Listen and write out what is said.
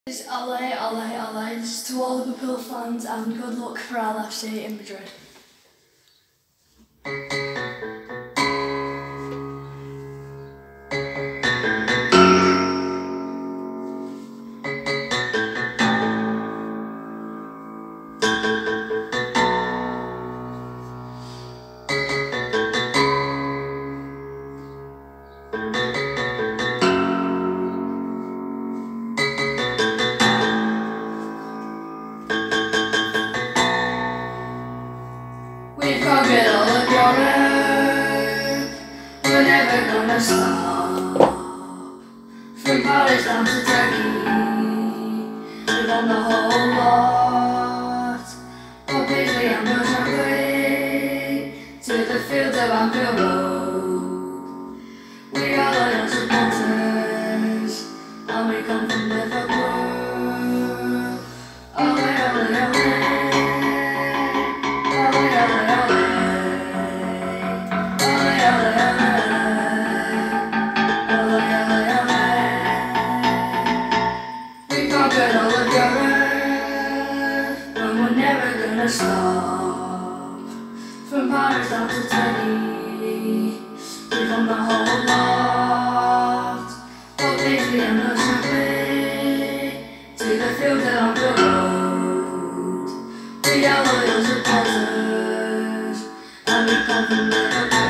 This is Ale. This is to all Liverpool fans and good luck for our FC in Madrid. We've conquered all the glory, we're never gonna stop. From Paris down to Turkey, we've won the whole lot. From Paisley and Mozambique to the fields of Anfield Road, we are loyal supporters, and we come from Liverpool. Ole, ole, ole. We conquered all of Europe, and we're never gonna stop. From Paris down to Turkey, we've won the whole lot. From Paisley and Mozambique to the fields of Anfield Road, we are loyal supporters, and we come from Liverpool.